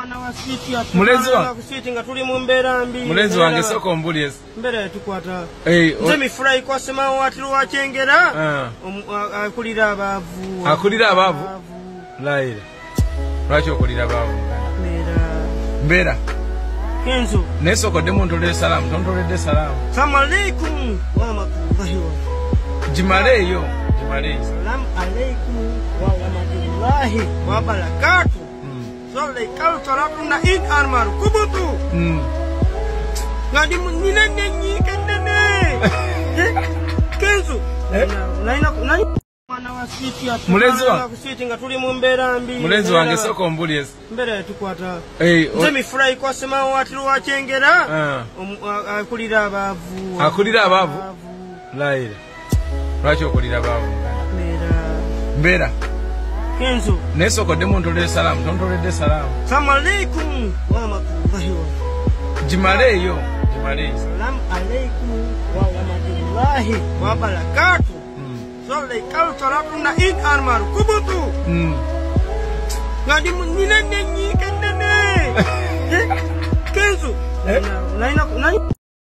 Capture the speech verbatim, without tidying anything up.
mwana wa switi ya mulezi wa switi nga tuli mu mbera mbi mulezi wange soko mbuli yes mbera tukwata eh nzemi fry kwa sema watu wa chengera akulira abavu akulira abavu laira lwacho akulira abavu mbera mbera kenzo nesoko demo ntolere salamu tontolere salamu salamu alaikum wa rahmatullahi wa jimaleyo jimaleyo salamu alaikum wa rahmatullahi wa barakatuh Zolle kau tarapun na in armar kubutu. Hmm. Ngadi nina nenyi kendene. Kenzo. Naina nani mwana wa switi ya mulezi wa switi nga tuli mu mbera mbi. Mulezi wange soko mbuli yes. Mbera tukwata. Eh nzemi fry kwa sema watu wa chengera akulira abavu. Akulira abavu laira lwacho akulira abavu mbera mbera Kenzo nesoko demo ntolere salamu tontolere salamu salamu alaikum wa rahmatullahi wa jimaleyo jimaleyo salamu alaikum wa rahmatullahi wa barakatuh Zolle kau tarapun na in armar kubutu. Hmm. Ngadi nina nenyi kendene. Kenzo. Naina nani